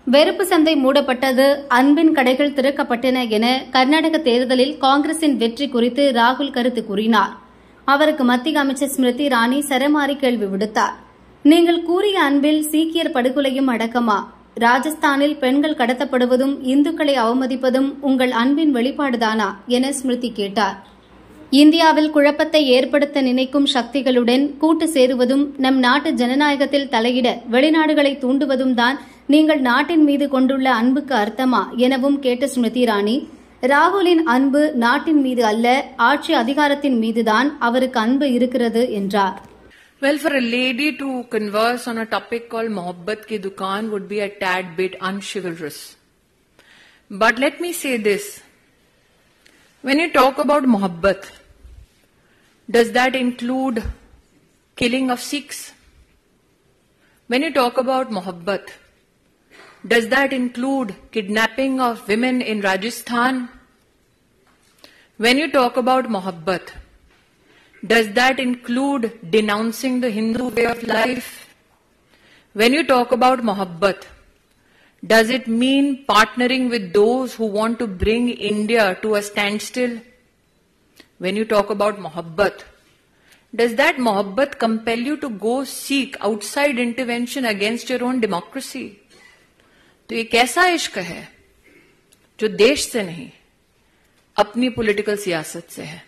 வெறுப்பு சந்தை மூடப்பட்டது, அன்பின் கடைகள் திறக்கப்பட்டன என கர்நாடக தேர்தலில் காங்கிரசின் வெற்றி குறித்து ராகுல் கருத்து கூறினார். அவருக்கு மத்திய அமைச்சர் ஸ்மிருதி இரானி சரமாரி கேள்வி விடுத்தார். நீங்கள் கூறிய அன்பில் சீக்கியர் படுகொலையும் அடக்கமா? ராஜஸ்தானில் பெண்கள் கடத்தப்படுவதும் இந்துக்களை அவமதிப்பதும் உங்கள் அன்பின் வெளிப்பாடுதானா என ஸ்மிருதி கேட்டார். இந்தியாவில் குழப்பத்தை ஏற்படுத்த நினைக்கும் சக்திகளுடன் கூட்டு சேருவதும், நம் நாட்டு ஜனநாயகத்தில் தலையிட வெளிநாடுகளை தூண்டுவதும் தான் நீங்கள் நாட்டின் மீது கொண்டுள்ள அன்புக்கு அர்த்தமா எனவும் கேட்ட ஸ்மிருதி இரானி, ராகுலின் அன்பு நாட்டின் மீது அல்ல, ஆட்சி அதிகாரத்தின் மீதுதான் அவருக்கு அன்பு இருக்கிறது என்றார். Well, for a lady to converse on a topic called Mohabbat ki Dukaan would be a tad bit unchivalrous. But let me say this. When you talk about Mohabbat, does that include killing of Sikhs? When you talk about Mohabbat, does that include kidnapping of women in Rajasthan? When you talk about Mohabbat, does that include denouncing the Hindu way of life? When you talk about Mohabbat, does it mean partnering with those who want to bring India to a standstill? When you talk about Mohabbat, does that Mohabbat compel you to go seek outside intervention against your own democracy? तो ये कैसा इश्क है जो देश से नहीं अपनी पॉलिटिकल सियासत से है?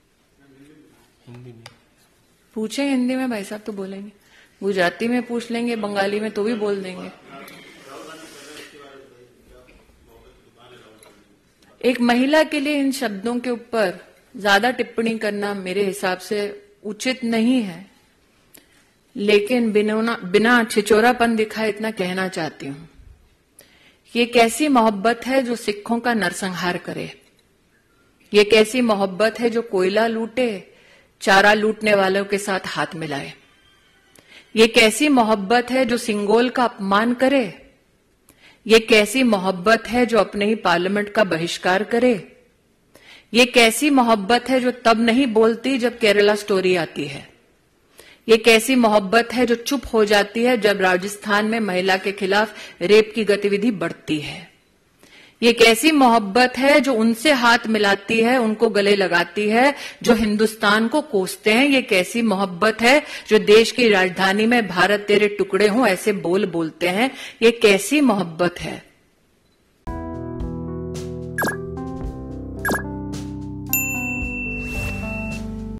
पूछे हिंदी में, भाई साहब तो बोलेंगे, गुजराती में पूछ लेंगे, बंगाली में तो भी बोल देंगे. एक महिला के लिए इन शब्दों के ऊपर ज्यादा टिप्पणी करना मेरे हिसाब से उचित नहीं है, लेकिन बिना छिचोरापन दिखाए इतना कहना चाहती हूं. ये कैसी मोहब्बत है जो सिखों का नरसंहार करे? ये कैसी मोहब्बत है जो कोयला लूटे, चारा लूटने वालों के साथ हाथ मिलाए? ये कैसी मोहब्बत है जो सिंगोल का अपमान करे? ये कैसी मोहब्बत है जो अपने ही पार्लियामेंट का बहिष्कार करे? ये कैसी मोहब्बत है जो तब नहीं बोलती जब केरला स्टोरी आती है? ये कैसी मोहब्बत है जो चुप हो जाती है जब राजस्थान में महिला के खिलाफ रेप की गतिविधि बढ़ती है? ये कैसी मोहब्बत है जो उनसे हाथ मिलाती है, उनको गले लगाती है जो हिंदुस्तान को कोसते हैं? ये कैसी मोहब्बत है जो देश की राजधानी में भारत तेरे टुकड़े हों ऐसे बोल बोलते हैं? ये कैसी मोहब्बत है